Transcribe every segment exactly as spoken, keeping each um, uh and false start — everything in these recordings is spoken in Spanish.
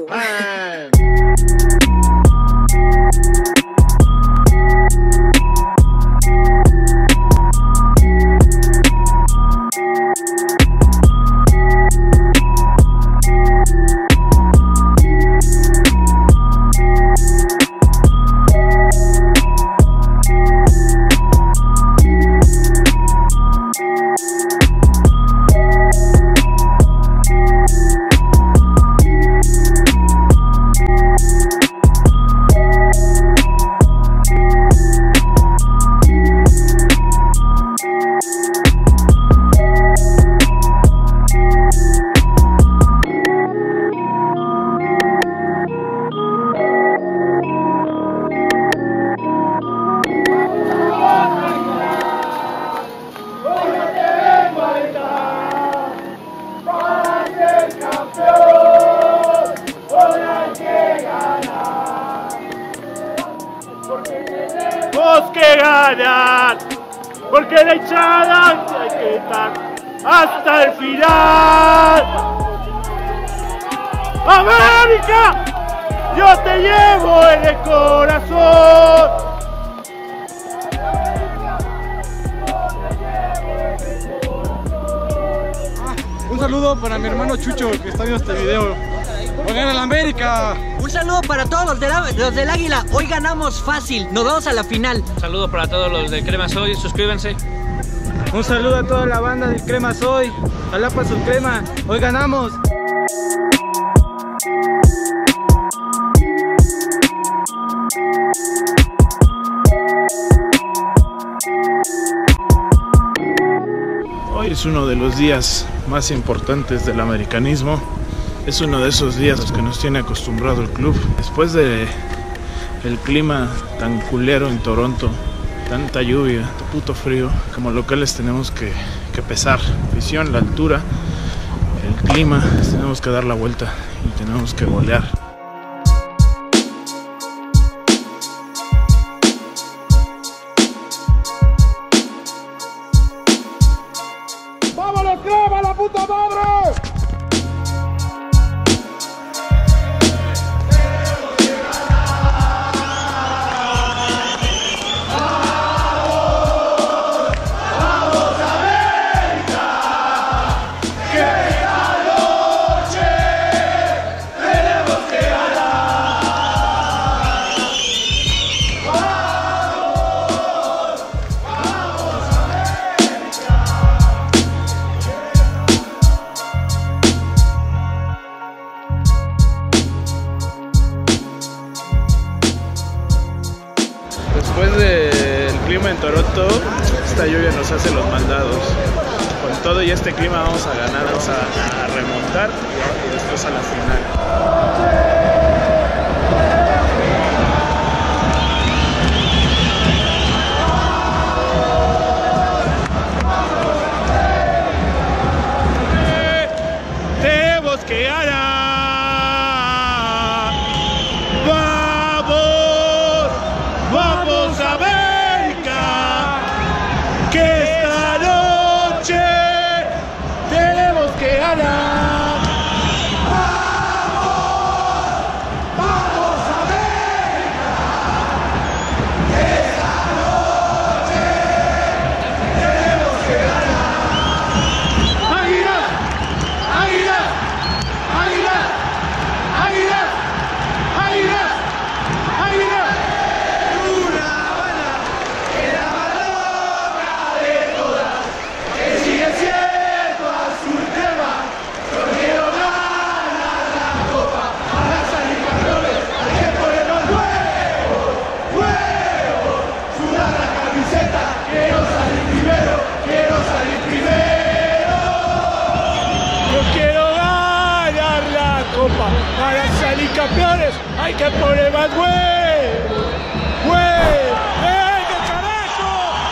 Man. Tenemos que ganar, porque la hinchada hay que estar hasta el final. ¡América! Yo te llevo en el corazón. Un saludo para mi hermano Chucho que está viendo este video. ¡Hoy gana la América! Un saludo para todos los, de la, los del Águila. Hoy ganamos fácil. Nos vamos a la final. Un saludo para todos los del Crema Soy. Suscríbanse. Un saludo a toda la banda del Crema Soy. Jalapa su crema. Hoy ganamos. Hoy es uno de los días más importantes del americanismo. Es uno de esos días los que nos tiene acostumbrado el club. Después de el clima tan culero en Toronto, tanta lluvia, tanto puto frío, como locales tenemos que, que pesar. Visión, la altura, el clima, tenemos que dar la vuelta y tenemos que golear. ¡Vámonos, Crema, la puta madre! Después del clima en Toronto, esta lluvia nos hace los mandados. Con todo y este clima vamos a ganar, vamos a, a remontar y después a la final. Tenemos que ganar. ¡Vamos! ¡Vamos, América! Que esta noche tenemos que ganar. ¡Vamos! ¡Vamos, América! Que esta noche tenemos que ganar. ¡Águila! ¡Águila! ¡Águila! ¡Águila! ¡Águila! ¡Águila! Una bala que la más loca de todas, que sigue siendo azul crema. Yo quiero ganar la copa para salir campeones. Hay que poner los huevos, huevos, sudar la camiseta. Quiero salir primero, quiero salir primero. Yo quiero ganar la copa para salir campeones. Hay que poner más huevos, huevos. ¡Venga, carajo!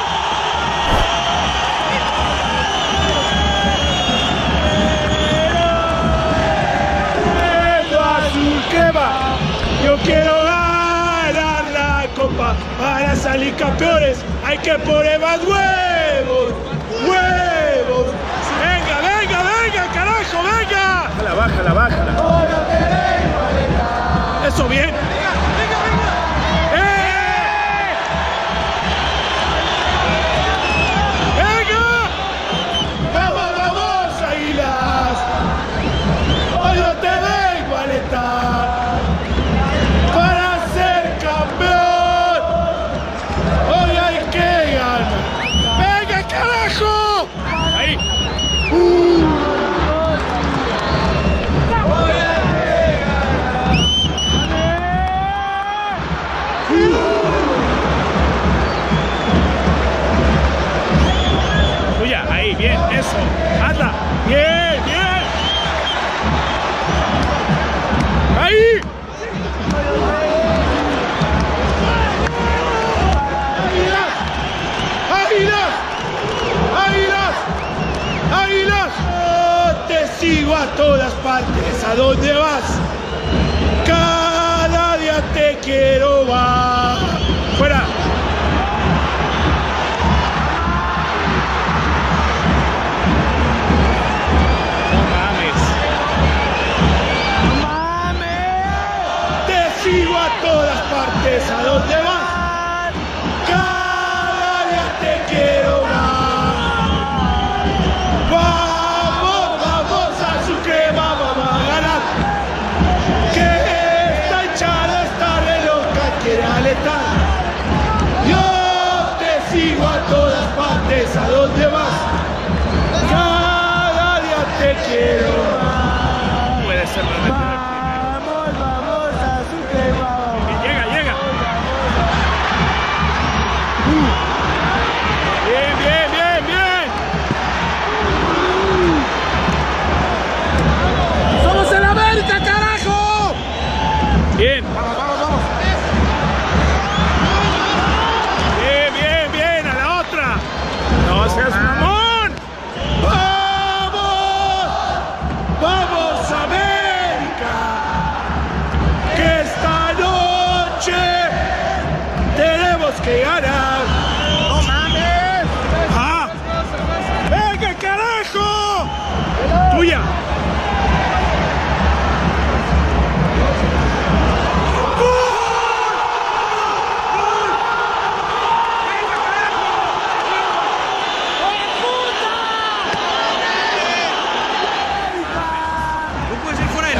Huevo azul crema. Yo quiero ganar la copa para salir campeones. Hay que poner más huevos, huevos. Venga, venga, venga, carajo, venga. Bájala, bájala, bájala. ¿a dónde vas? Cada día te quiero más. Fuera. No mames. No mames. Te sigo a todas partes, ¿a dónde vas? Cada día te quiero más. Vamos, vamos a Sucre, vamos a ganar. Que esta hinchada está re loca, quiere aletar. Yo te sigo a todas partes, ¿a dónde vas? Cada día te quiero más. Puede ser realmente. Vamos, vamos a Sucre, vamos. Llega, llega. Bien, bien, bien, bien. ¡Somos el América, carajo! Bien. Vamos, vamos, vamos. Bien, bien, bien. A la otra. No seas mamón. ¡Vamos! ¡Vamos, América! Que esta noche tenemos que ganar. ¡No mames! ¡Ah! ¡Venga, carajo! ¡Tuya! No puede ser fuera del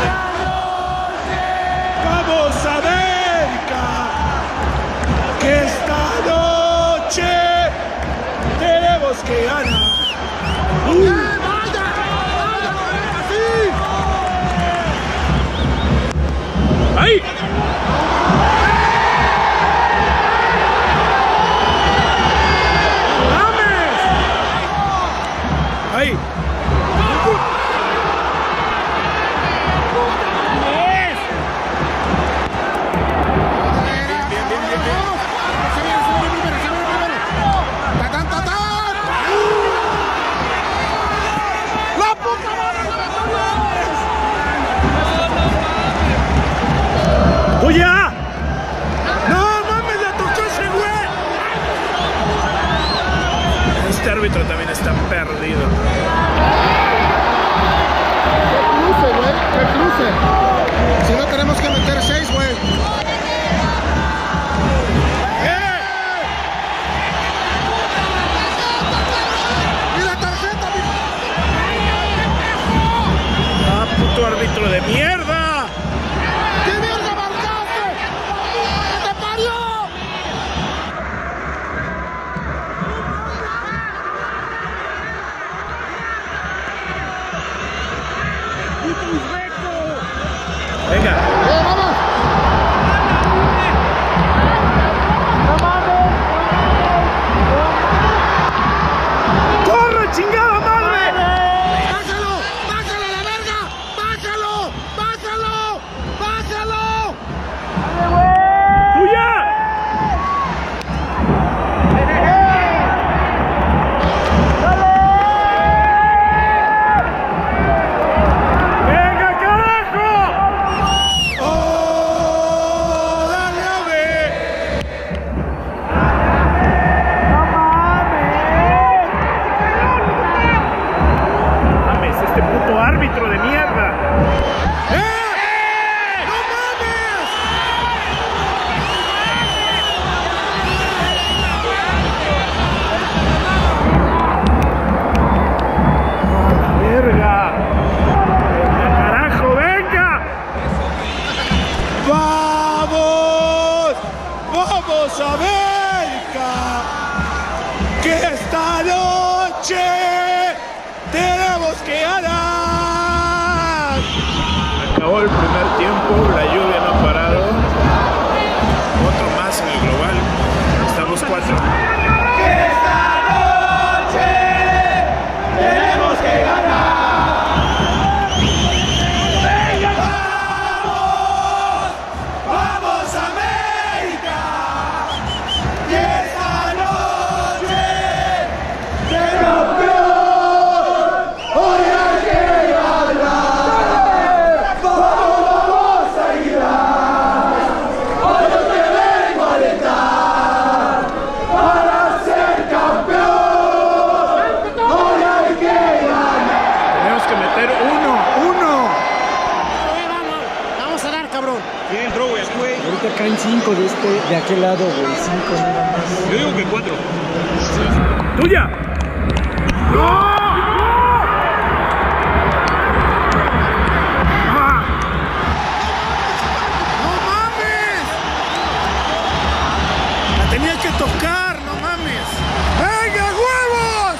¡Vamos, América! Que esta noche tenemos que ganar. ¡Ahí! ¡Mames! ¡Ahí! ¡Tuya! ¡No mames, le tocó ese güey! Este árbitro también está perdido. cruce, güey, que cruce. Si no tenemos que meter seis, güey. ¡Y la tarjeta, mi... ¡Ah, puto árbitro de mierda! ¡Qué mierda marcaste! ¡Que te parió! Venga. ¡Eh, vamos! ¡Corre, chingada madre! ¡Bájalo! ¡Bájalo a la verga! ¡Bájalo! ¡Bájalo! ¡Bájalo! ¡Tuya! ¡Venga, carajo! ¡Oh, dale a ver! Mames, este puto árbitro de mierda. ¡Eh! ¡No mames! ¡Verga! ¡Venga, carajo, venga! ¡Vamos! ¡Vamos, América! ¡Que esta noche tenemos que ganar! Acabó el primer tiempo, la lluvia no ha parado. Otro más en el global. Estamos cuatro. ¡Que esta noche tenemos que ganar! ¡Venga, vamos! ¡Vamos, América! ¡Que esta noche tenemos que ganar! ¡Hoy hay que ganar! cabrón. ¿Quién entró, güey? güey? Ahorita caen cinco de este, de aquel lado, güey. Cinco nada más. Yo digo que cuatro. ¡Tuya! ¡No! Tenía que tocar, no mames. ¡Venga, huevos!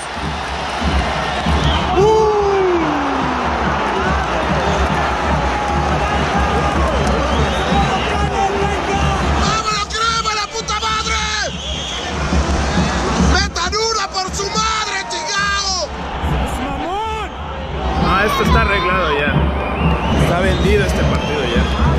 ¡Uh! ¡Vámonos, crema, la puta madre! ¡Metan una por su madre, chingado! ¡Mamón! Ah, esto está arreglado ya. Está vendido este partido ya.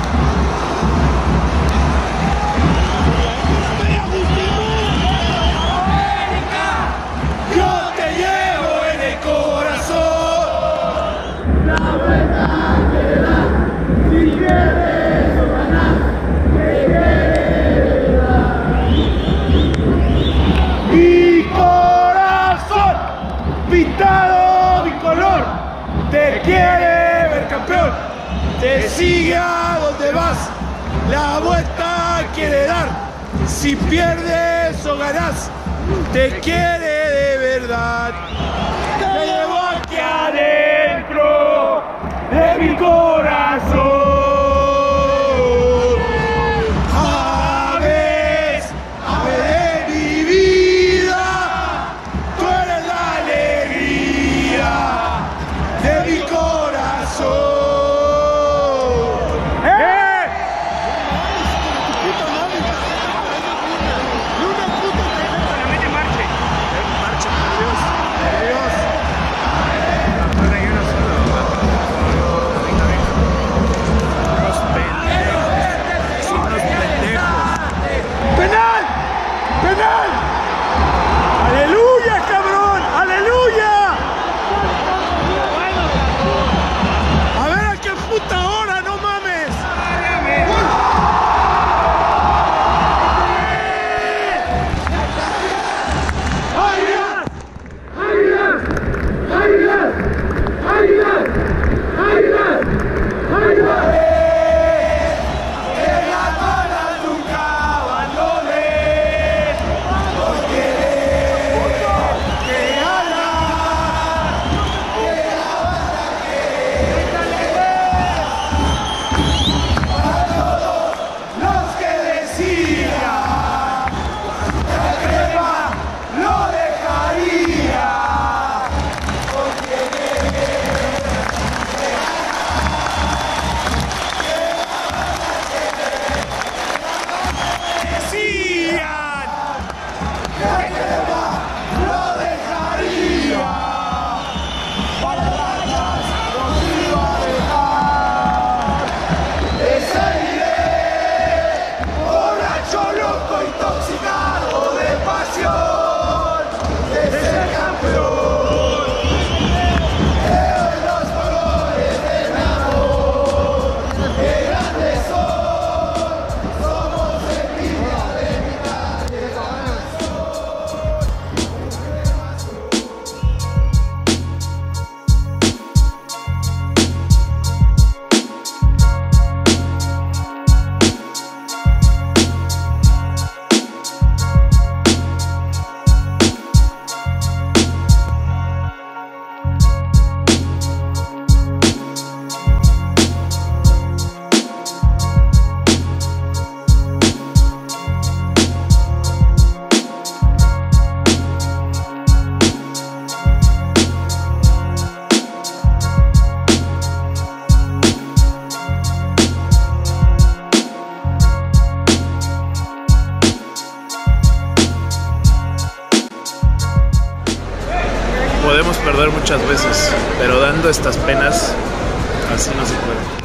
Pintado bicolor, te quiere ver campeón, te sigue a donde vas, la vuelta quiere dar, si pierdes o ganas, te quiere de verdad. Te llevo aquí adentro de mi corazón. ¡Aleluya, cabrón! ¡Aleluya! A ver a qué puta hora, no mames. ¡Águilas! ¡Águilas! ¡Águilas! ¡Águilas! ¡Águilas! ¡Águilas! Podemos perder muchas veces, pero dando estas penas, así no se puede.